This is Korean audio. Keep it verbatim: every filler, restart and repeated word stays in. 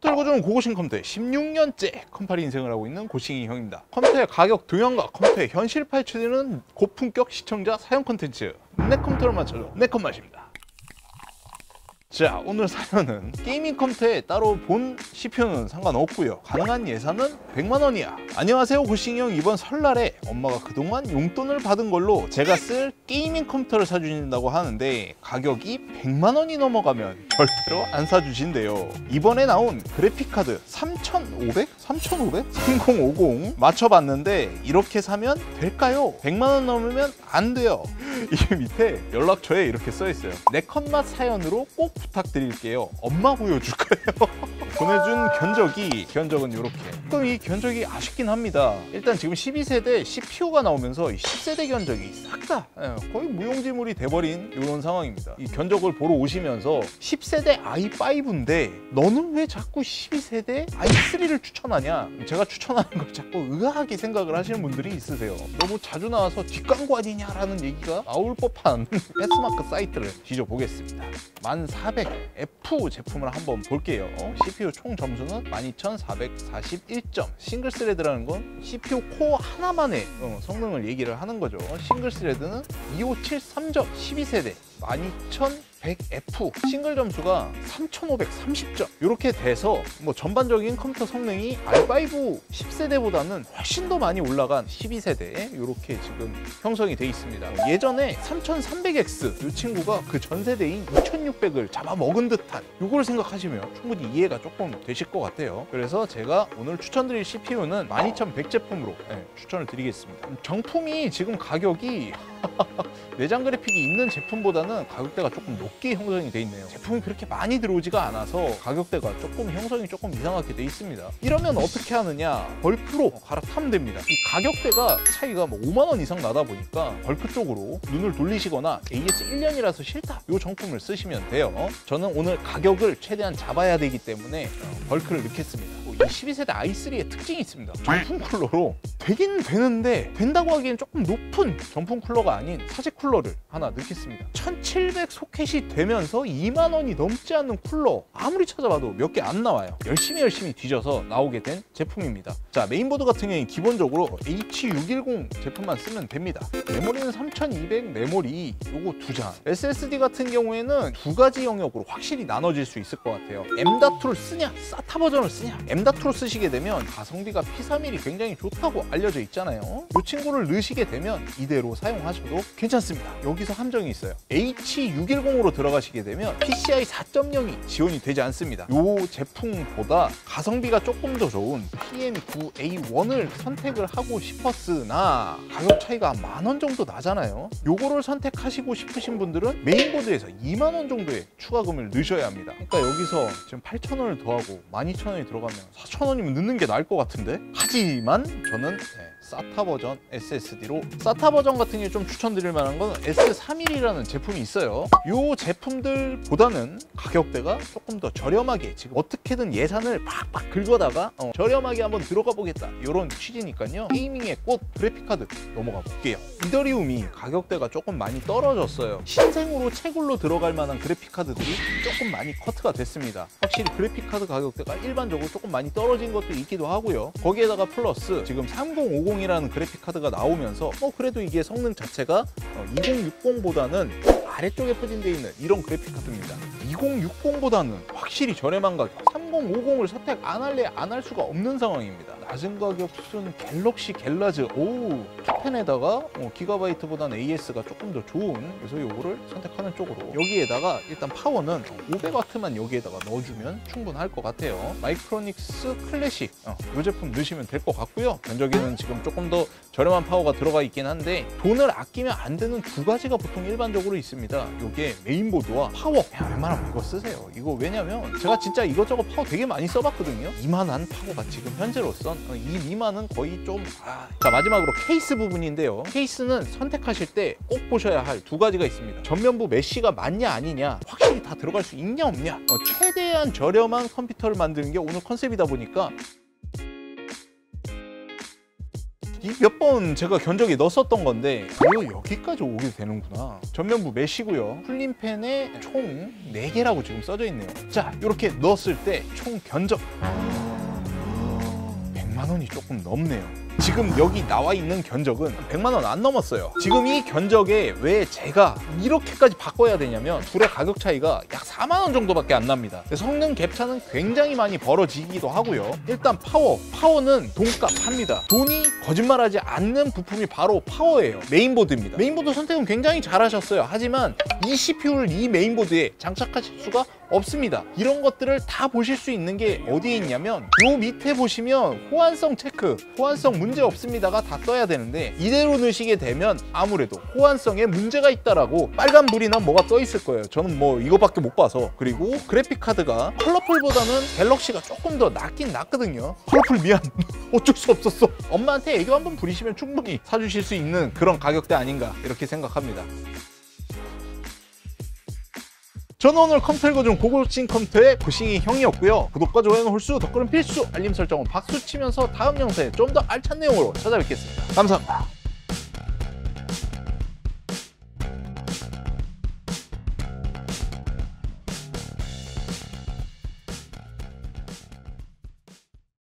들고주는 고고싱 컴퓨터에 십육 년째 컴파리 인생을 하고 있는 고싱이 형입니다. 컴퓨터의 가격 동향과 컴퓨터의 현실 파헤쳐지는 고품격 시청자 사용 콘텐츠 내 컴퓨터를 맞춰줘 내 컴맛입니다. 자, 오늘 사연은 게이밍 컴퓨터에 따로 본 씨피유는 상관없고요. 가능한 예산은 백만 원이야. 안녕하세요 고싱이 형. 이번 설날에 엄마가 그동안 용돈을 받은 걸로 제가 쓸 게이밍 컴퓨터를 사주신다고 하는데 가격이 백만 원이 넘어가면 절대로 안 사주신대요. 이번에 나온 그래픽카드 삼천오백? 삼천오백? 삼천오십 맞춰봤는데 이렇게 사면 될까요? 백만 원 넘으면 안 돼요. 이 밑에 연락처에 이렇게 써있어요. 내 컷맛 사연으로 꼭 부탁드릴게요. 엄마 보여줄 거예요. 보내준 견적이 견적은 이렇게. 그럼 이 견적이 아쉽긴 합니다. 일단 지금 십이 세대 씨피유가 나오면서 이 십 세대 견적이 싹 다 거의 무용지물이 돼버린 이런 상황입니다. 이 견적을 보러 오시면서 십 세대 아이 파이브인데 너는 왜 자꾸 십이 세대 아이 쓰리를 추천하냐? 제가 추천하는 걸 자꾸 의아하게 생각을 하시는 분들이 있으세요. 너무 자주 나와서 뒷광고 아니냐라는 얘기가 나올 법한 패스마크 사이트를 뒤져보겠습니다. 만 사백 에프 제품을 한번 볼게요. 씨피유 총 점수는 만 이천사백사십일 점. 싱글 스레드라는 건 씨피유 코어 하나만의 성능을 얘기를 하는 거죠. 싱글 스레드는 이오칠삼 점. 십이 세대 만 이천백 에프. 싱글 점수가 삼천오백삼십 점. 이렇게 돼서 뭐 전반적인 컴퓨터 성능이 알 파이브 십 세대보다는 훨씬 더 많이 올라간 십이 세대에 이렇게 지금 형성이 돼 있습니다. 예전에 삼천삼백 엑스 이 친구가 그 전 세대인 이천육백을 잡아먹은 듯한 이걸 생각하시면 충분히 이해가 조금 되실 것 같아요. 그래서 제가 오늘 추천드릴 씨피유는 만 이천백 제품으로 네, 추천을 드리겠습니다. 정품이 지금 가격이 내장 그래픽이 있는 제품보다는 가격대가 조금 높게 형성이 돼 있네요. 제품이 그렇게 많이 들어오지가 않아서 가격대가 조금 형성이 조금 이상하게 돼 있습니다. 이러면 어떻게 하느냐? 벌크로 갈아타면 됩니다. 이 가격대가 차이가 뭐 오만 원 이상 나다 보니까 벌크 쪽으로 눈을 돌리시거나 에이에스 일 년이라서 싫다 이 정품을 쓰시면 돼요. 저는 오늘 가격을 최대한 잡아야 되기 때문에 벌크를 넣겠습니다. 이 십이 세대 아이 쓰리의 특징이 있습니다. 정품 쿨러로 되긴 되는데 된다고 하기엔 조금 높은 정품 쿨러가 아닌 사제 쿨러를 하나 넣겠습니다. 천칠백 소켓이 되면서 이만 원이 넘지 않는 쿨러 아무리 찾아봐도 몇 개 안 나와요. 열심히 열심히 뒤져서 나오게 된 제품입니다. 자, 메인보드 같은 경우는 기본적으로 에이치 육백십 제품만 쓰면 됩니다. 메모리는 삼천이백 메모리 요거 두 장. 에스에스디 같은 경우에는 두 가지 영역으로 확실히 나눠질 수 있을 것 같아요. 엠.투를 쓰냐 사타 버전을 쓰냐. 엠.투로 쓰시게 되면 가성비가 피 삼십일이 굉장히 좋다고 알려져 있잖아요. 이 친구를 넣으시게 되면 이대로 사용하셔도 괜찮습니다. 여기서 함정이 있어요. 에이치 육백십으로 들어가시게 되면 피시아이 사 점 영이 지원이 되지 않습니다. 이 제품보다 가성비가 조금 더 좋은 피엠 나인 에이 원을 선택을 하고 싶었으나 가격 차이가 한 만 원 정도 나잖아요. 요거를 선택하시고 싶으신 분들은 메인보드에서 이만 원 정도의 추가금을 넣으셔야 합니다. 그러니까 여기서 지금 팔천 원을 더하고 만 이천 원이 들어가면 사천 원이면 넣는 게 나을 것 같은데? 하지만 저는 네, 사타 버전 에스에스디로 사타 버전 같은 게 좀 추천드릴 만한 건 에스 삼십일이라는 제품이 있어요. 이 제품들보다는 가격대가 조금 더 저렴하게 지금 어떻게든 예산을 팍팍 긁어다가 어, 저렴하게 한번 들어가 보겠다 이런 취지니까요. 게이밍의 꽃 그래픽카드 넘어가 볼게요. 이더리움이 가격대가 조금 많이 떨어졌어요. 신생으로 채굴로 들어갈 만한 그래픽카드들이 조금 많이 커트가 됐습니다. 확실히 그래픽카드 가격대가 일반적으로 조금 많이 떨어진 것도 있기도 하고요. 거기에다가 플러스 지금 삼천오십이라는 그래픽카드가 나오면서 어 그래도 이게 성능 자체가 어, 이천육십보다는 아래쪽에 포진되어 있는 이런 그래픽카드입니다. 이천육십보다는 확실히 저렴한 가격. 삼천오십을 선택 안 할래 안 할 수가 없는 상황입니다. 낮은 가격 순 갤럭시 갤라즈 오 탑텐에다가 어, 기가바이트보다는 에이에스가 조금 더 좋은 그래서 요거를 선택하는 쪽으로 여기에다가 일단 파워는 오백 와트만 여기에다가 넣어주면 충분할 것 같아요. 마이크로닉스 클래식 어, 이 제품 넣으시면 될 것 같고요. 견적에는 지금 조금 더 저렴한 파워가 들어가 있긴 한데 돈을 아끼면 안 되는 두 가지가 보통 일반적으로 있습니다. 요게 메인보드와 파워. 야, 웬만하면 이거 쓰세요. 이거 왜냐면 제가 진짜 이것저것 파워 되게 많이 써봤거든요. 이만한 파워가 지금 현재로선 이 미만은 거의 좀 아... 자, 마지막으로 케이스 부분인데요. 케이스는 선택하실 때 꼭 보셔야 할 두 가지가 있습니다. 전면부 메쉬가 맞냐 아니냐 확실히 다 들어갈 수 있냐 없냐 어, 최대한 저렴한 컴퓨터를 만드는 게 오늘 컨셉이다 보니까 이 몇 번 제가 견적에 넣었었던 건데 이거 여기까지 오게 되는구나. 전면부 메시고요. 쿨링팬에 총 네 개라고 지금 써져 있네요. 자, 이렇게 넣었을 때 총 견적 백만 원이 조금 넘네요. 지금 여기 나와 있는 견적은 백만 원 안 넘었어요. 지금 이 견적에 왜 제가 이렇게까지 바꿔야 되냐면 둘의 가격 차이가 약 사만 원 정도밖에 안 납니다. 성능 갭차는 굉장히 많이 벌어지기도 하고요. 일단 파워, 파워는 돈값 합니다. 돈이 거짓말하지 않는 부품이 바로 파워예요. 메인보드입니다. 메인보드 선택은 굉장히 잘하셨어요. 하지만 이 씨피유를 이 메인보드에 장착하실 수가 없습니다. 이런 것들을 다 보실 수 있는 게 어디에 있냐면 요 밑에 보시면 호환성 체크, 호환성 문제 없습니다가 다 떠야 되는데 이대로 넣으시게 되면 아무래도 호환성에 문제가 있다라고 빨간 불이나 뭐가 떠 있을 거예요. 저는 뭐 이거밖에 못 봐서. 그리고 그래픽 카드가 컬러풀보다는 갤럭시가 조금 더 낫긴 낫거든요. 컬러풀 미안. 어쩔 수 없었어. 엄마한테 애교 한번 부리시면 충분히 사주실 수 있는 그런 가격대 아닌가 이렇게 생각합니다. 저는 오늘 컴퓨터 읽어준 고고싱 컴퓨터의 고싱이 형이었고요. 구독과 좋아요는 홀수, 댓글은 필수, 알림 설정은 박수 치면서 다음 영상에 좀 더 알찬 내용으로 찾아뵙겠습니다. 감사합니다.